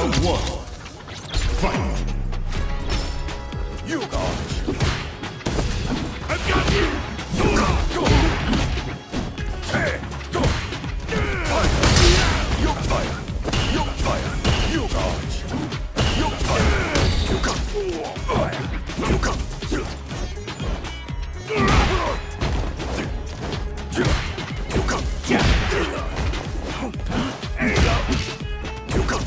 Round one. Fight. You dodge. I've got you. Go. Hey, go. Fire. You fire. You fire. You dodge. You fire. You come. Fire. You come. You come. You come.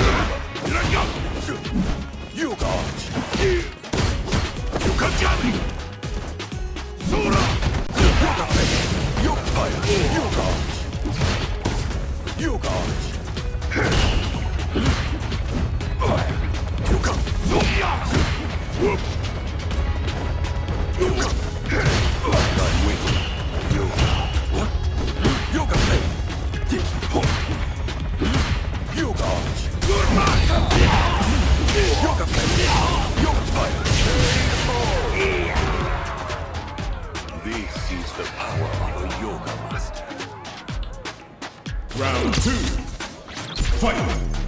You dodge. You come, Johnny. Sora. You fire. You dodge. You dodge. You come. Whoop. You come. I'm waiting. You. What? You can play. You dodge. Good man. You can play. You fire. This is the power of a yoga master. Round two. Fight.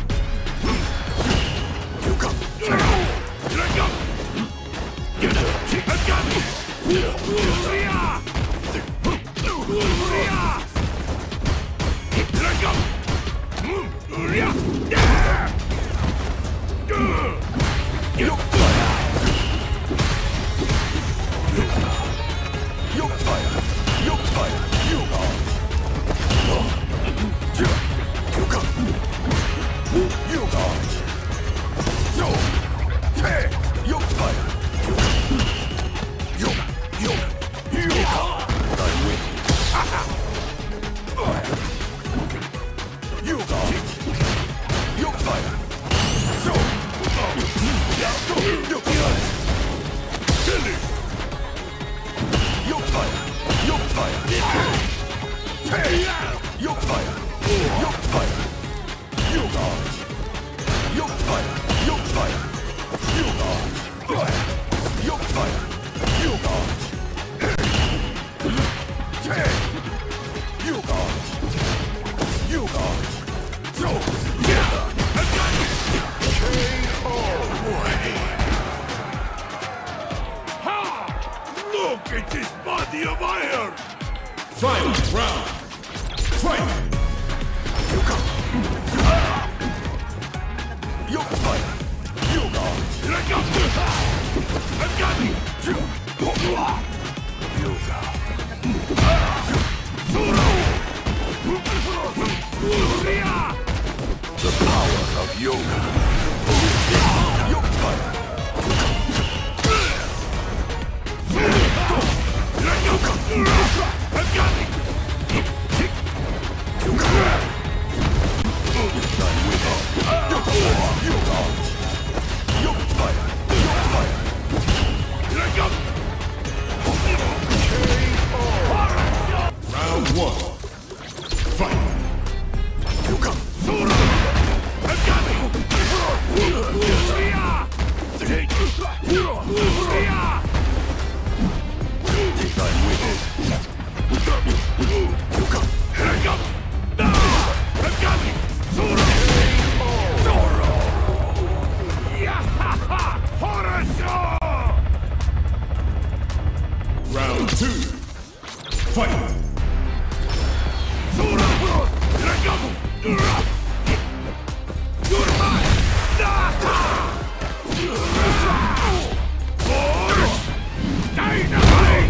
You come. Let go. Get up. I got it. Let go. You fire. You fire. You fire. You dodge. You come. You dodge. So, hey, you fire. You I'm with you. You dodge. You fire. So, you fire. Silly. You fire. You fire. Hey, you fire. You fire. You dodge. You fire. You fire. You dodge. You fire. You dodge. Hey, you dodge. You dodge. So, yeah, I got you. Ha! Look at this body of iron. Final round. Fight. You come. You fire. You dodge. Let go. I got you. You got. The power of yoga. You fire. Let go. I got it. You come. You dodge. You fire. You fire. Let go. Round one. Fight. You come. I got it. I'm with it. You come. Let go. I got it. Zoro. Round two. Fight. Let go. You're mine. Dynamite.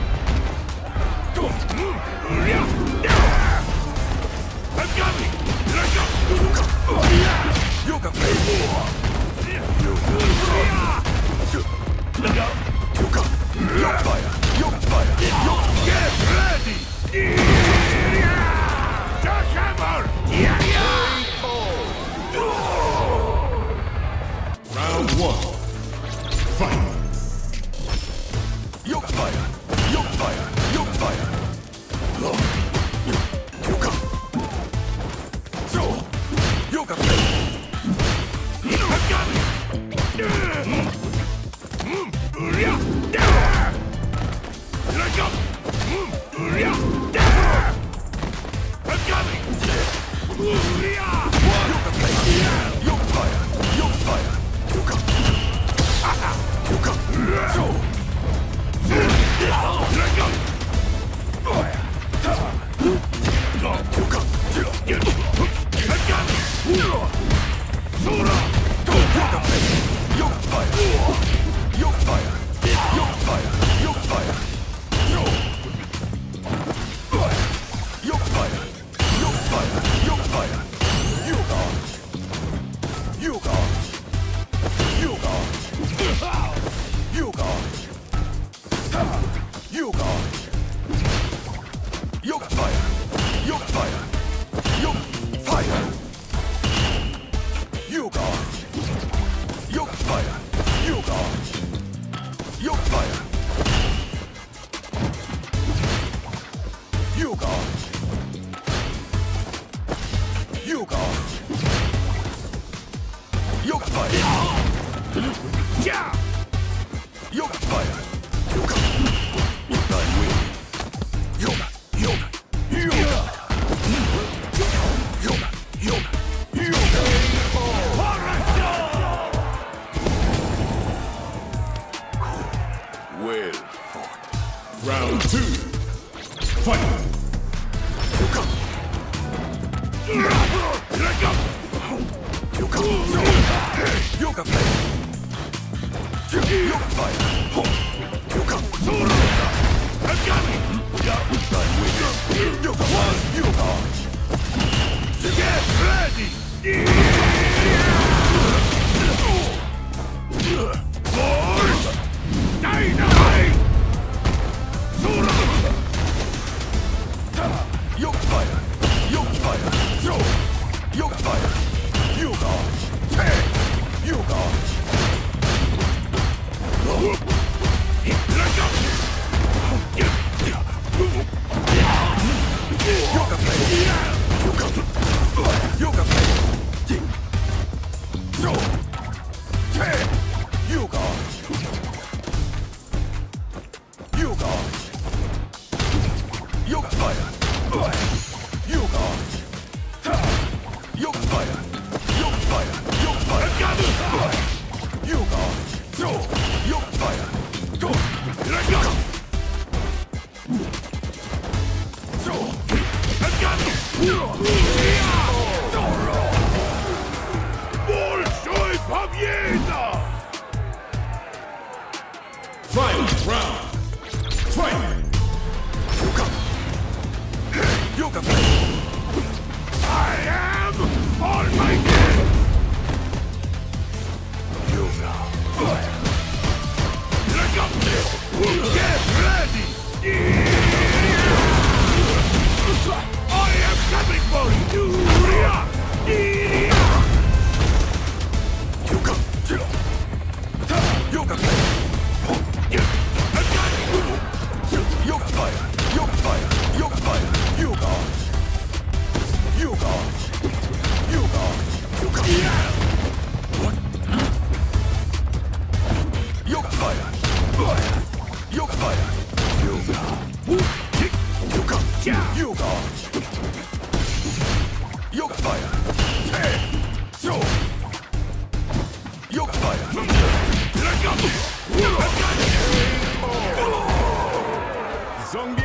I got it. Let go. You can play more. Let go. You come. You fire. You fire. You get ready. Jackhammer. Round one. Fight. You fire. You fire. You fire. You come. So, you can play. I got it. Let go. I got it. You can play. You fire. You dodge. Yoke fire. You dodge. Yoke fire. You dodge. You dodge. Yoke fire. Yeah. Yoke fire. Yoga. Thy will. Yoga. Yoga. Yoga. Yoga. Yoga. Yoga. Well fought. Round 2. Fight! Yoga. Yoga. Yoga play. Yoga fire. Yoga. I've got it. Thy will. Yoga one. You dodge. Get ready. Force. Dynamite. Yoke fire. Yoke fire. Throw. Yoke fire. You dodge. Tag. You dodge. Yoga play. Yoga play. Throw. Tag. You dodge. You dodge. Yoke fire. You dodge. Yoke fire. Yoke fire. Yoke fire. You dodge. Throw. Yoke fire. Go. Throw. Большой победа! Final round! Fight! Yoga. Yoga play. I am almighty. Yoga. Get ready. I am coming for you. Yoga. Yoga play. Yoga fire. Yoga fire. Yoga fire. You dodge. You dodge. You dodge. Yoga. What? Yoga fire. Yoga fire. Yoga. Yoga. You dodge. Yoga fire. Hey. Throw. Yoga fire. Zangief!